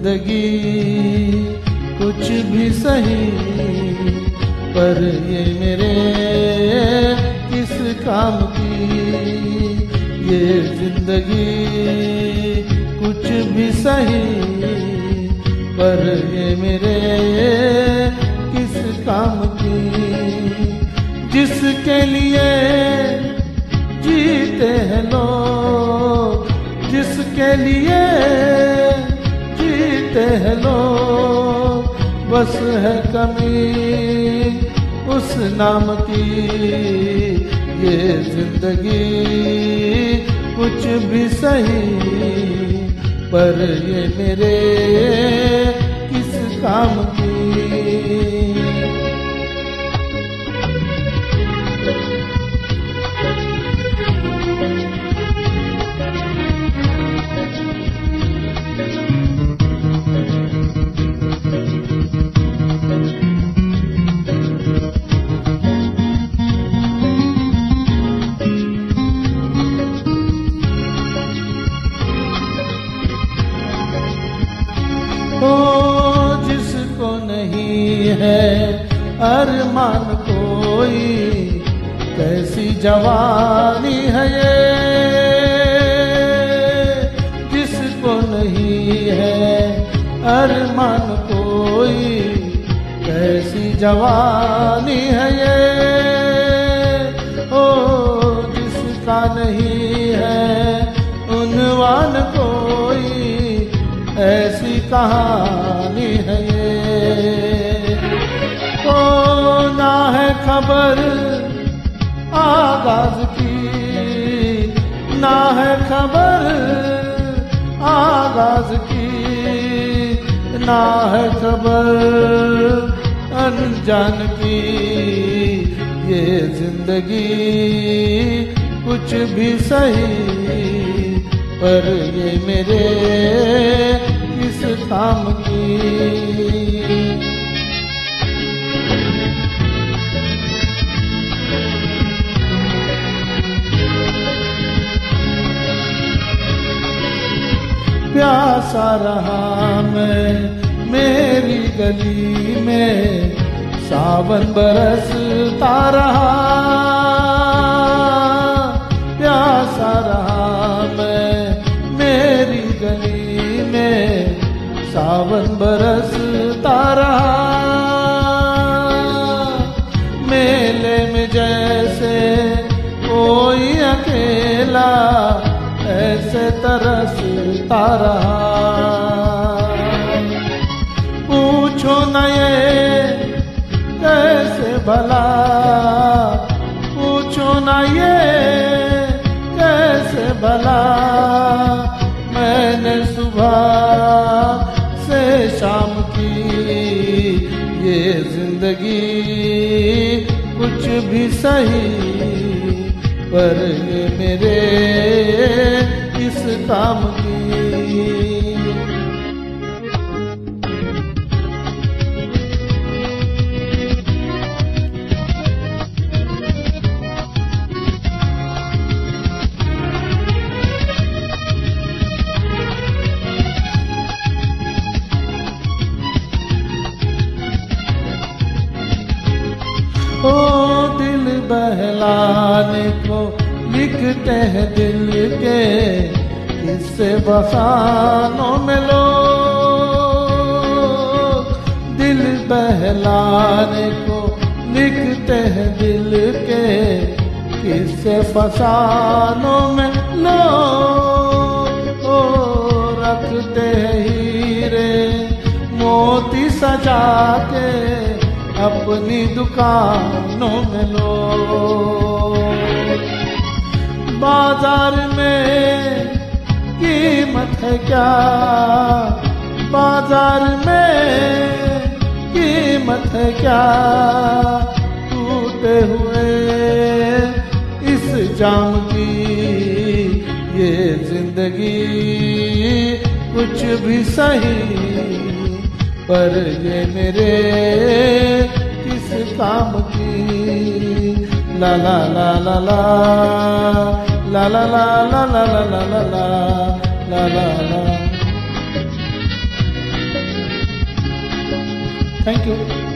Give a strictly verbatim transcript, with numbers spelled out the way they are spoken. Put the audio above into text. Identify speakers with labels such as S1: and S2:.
S1: जिंदगी कुछ भी सही, पर ये मेरे किस काम की। ये जिंदगी कुछ भी सही, पर ये मेरे किस काम की। जिसके लिए जीते हैं लोग, जिसके लिए जीते हैं लोग, बस है कमी उस नाम की। ये जिंदगी कुछ भी सही, पर ये मेरे किस काम की। ओ जिसको नहीं है अरमान कोई, कैसी जवानी है ये। जिसको नहीं है अरमान कोई, कैसी जवानी है ये। ओ जिसका नहीं है उन्वान कोई, ऐसी कहानी है ये। तो ना है खबर आगाज की, ना है खबर आगाज की, ना है खबर अनजान की। ये जिंदगी कुछ भी सही, पर ये मेरे किस काम की। प्यासा रहा मैं मेरी गली में, सावन बरसता रहा। प्यासा रहा मैं मेरी गली में, सावन बरसता रहा। मेले में जैसे कोई अकेला, ऐसे तरसता रहा। पूछो न ये कैसे भला, पूछो न ये कैसे भला। मैंने सुबह से शाम की, ये जिंदगी कुछ भी सही, पर ये मेरे किस काम की। ओ दिल बहलाने को लिखते हैं दिल के किस्से बसानों में लोग। दिल बहलाने को लिखते हैं दिल के किस्से फसानों में लोग। ओ रखते हैं हीरे मोती सजा के अपनी दुकानों में लोग। बाजार में कीमत है क्या, बाजार में कीमत है क्या। टूटे हुए इस जाम की, ये जिंदगी कुछ भी सही, पर ये मेरे किस काम की। ला ला ला ला ला ला ला ला ला ला ला ला ला ला ला ला। Thank you.